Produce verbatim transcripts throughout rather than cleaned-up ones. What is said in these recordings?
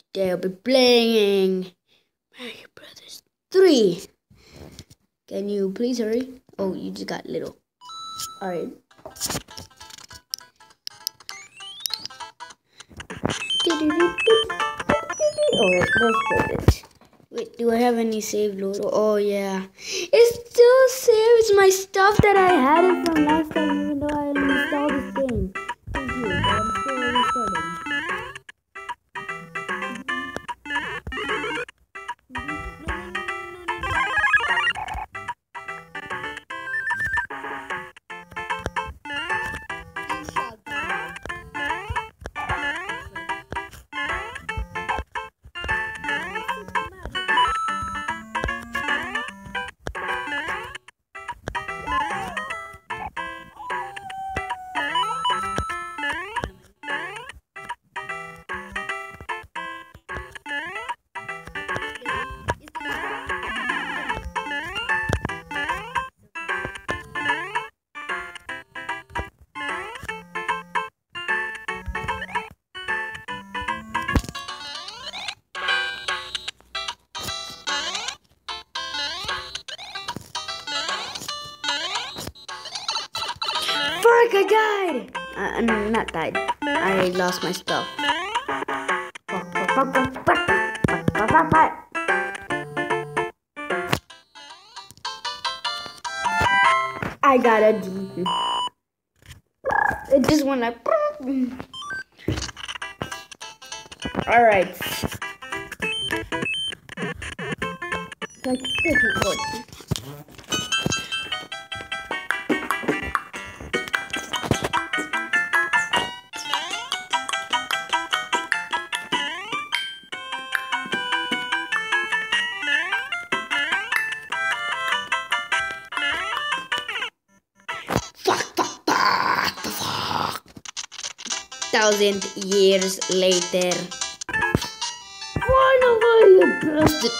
Today I'll be playing Mario Brothers three. Can you please hurry? Oh, you just got little. Alright. Alright, let's play this. Wait, do I have any save load? Oh yeah. It still saves my stuff that I had it from last time, even though I installed this game. Thank you, but I'm still restarting. Frick, I died! Uh, no, not died. I lost my stuff. I got a D. It just went like... Alright. Like, it's important. Thousand years later. Finally, you bastard!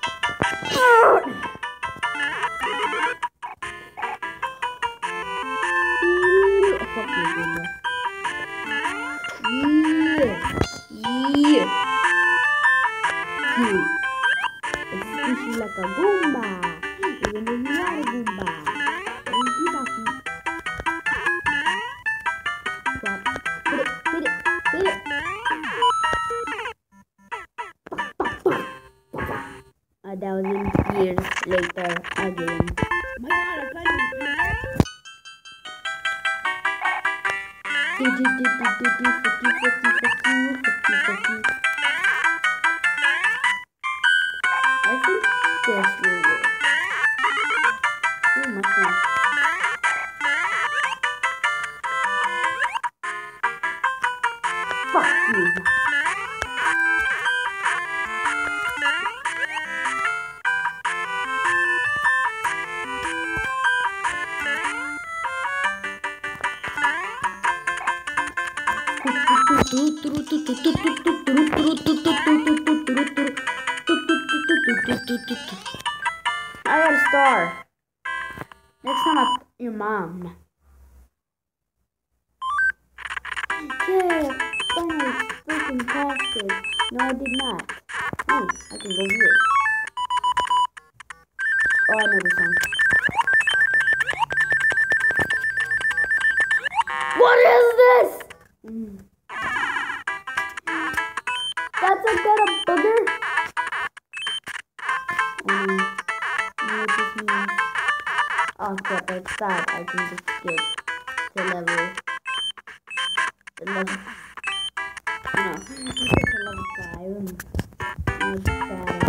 Yeah, yeah. It's squishy like a Goomba, even though you are a Goomba. Don't give up. Hit it, hit it, hit it. A thousand years later again. My God, I can't I think this will work. Oh, mushroom. Fuck you. I got a star. Next time I your mom. Yeah, finally freaking passed it. No, I did not. Oh, I can go here. Oh, I know this song. What is this? Mm. That's a got a booger? Um, you know what this means? Oh crap, it's sad. I can just skip the level. The level. No, it's to level five. Oh, it's sad.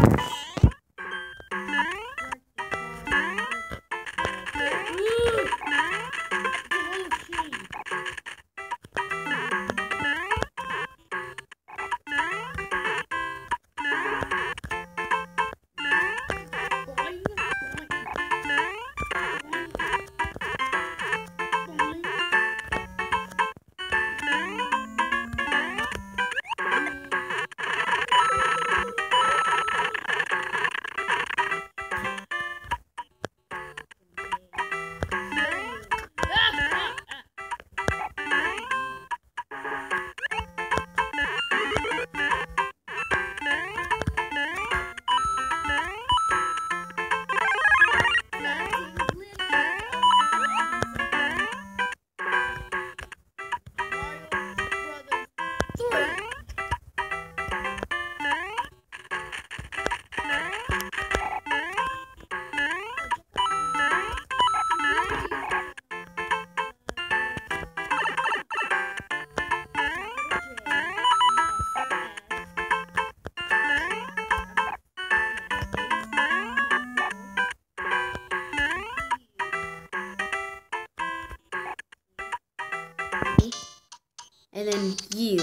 and then U,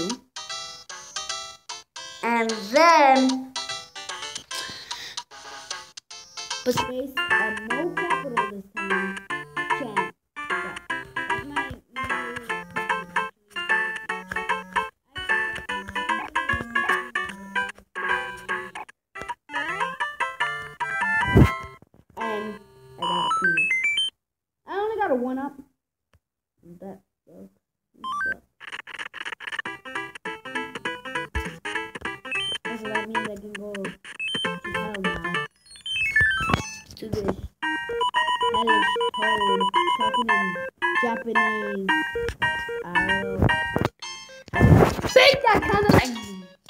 and then but space and no capital this time. Chan. That's my and I got a P. I only got a one up. That sucks. So that means I can go to hell now. To this hellish toad talking in Japanese. I don't know. I think that kind of like.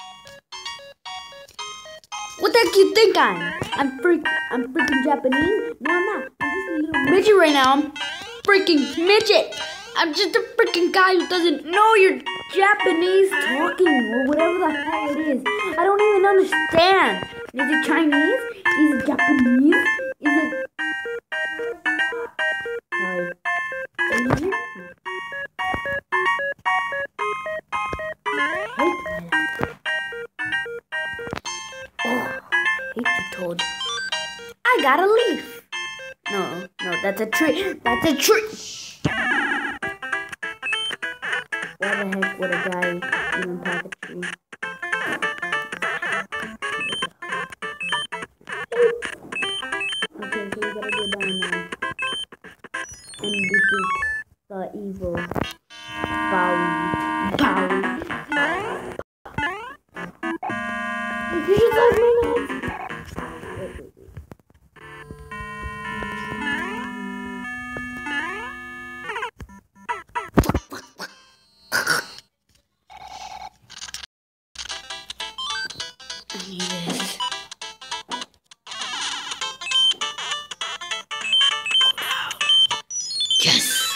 What the heck you think I'm? I'm freak. I'm freaking Japanese. No, I'm not. I'm just a little midget right now. I'm freaking midget. I'm just a freaking guy who doesn't know you're Japanese talking or whatever the hell it is. I don't even understand. Is it Chinese? Is it Japanese? Is it... Sorry. Asian? I hate that. Oh, I hate the toad. I got a leaf. No, no, that's a tree. That's a tree. Why the heck would a guy even pack a tree? Okay, so we gotta go down now and defeat the evil Bowie. Bowie. You should like my nuts. Wait, wait, wait. I need this. Yes.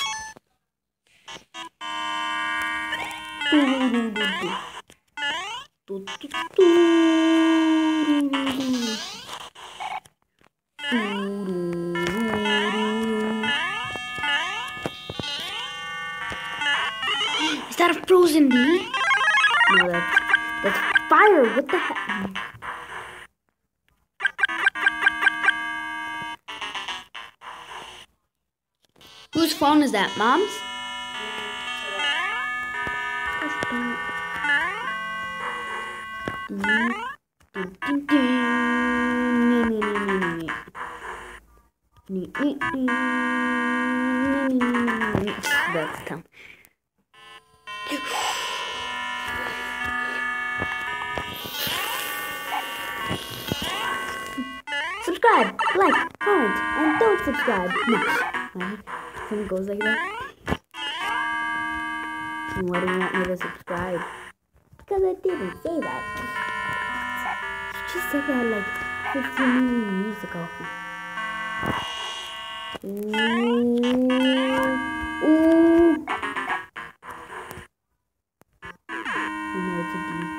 Is that a frozen bee? No, that's that's fire. What the heck? Whose phone is that? Mom's? That's dumb. Subscribe, like, comment, and don't subscribe. No. Something goes like that. And why do you want me to subscribe? Because I didn't say that. You just said that like fifteen million years ago. Ooh. Ooh. I know it's a D.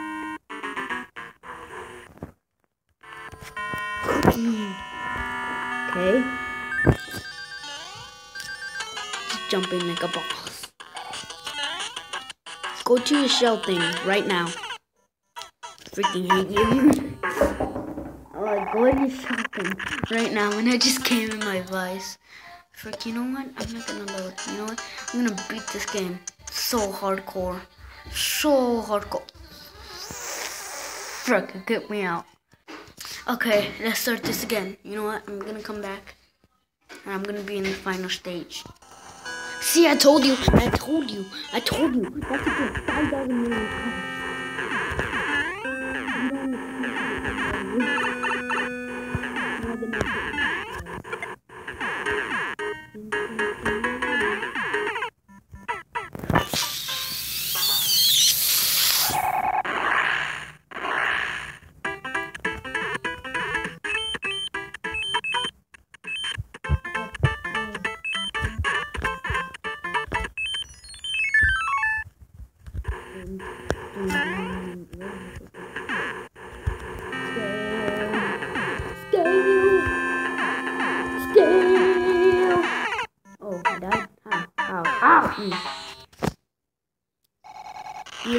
Okay. Just jumping like a boss. Go to your shell thing right now. Freaking hate you. Alright, go to your shell thing right now. And I just came in my voice. Frick, you know what? I'm not gonna load. You know what? I'm gonna beat this game. So hardcore. So hardcore. Frick, get me out. Okay, let's start this again. You know what? I'm gonna come back. And I'm gonna be in the final stage. See, I told you. I told you. I told you. That's a good five thousand million times.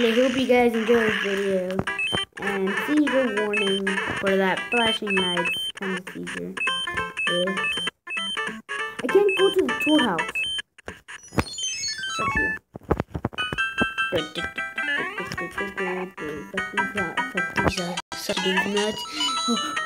really hope you guys enjoy this video. And seizure warning for that flashing lights kind of seizure. Yeah. I can't go to the tool house. Fuck you. Suck these nuts. Suck these nuts.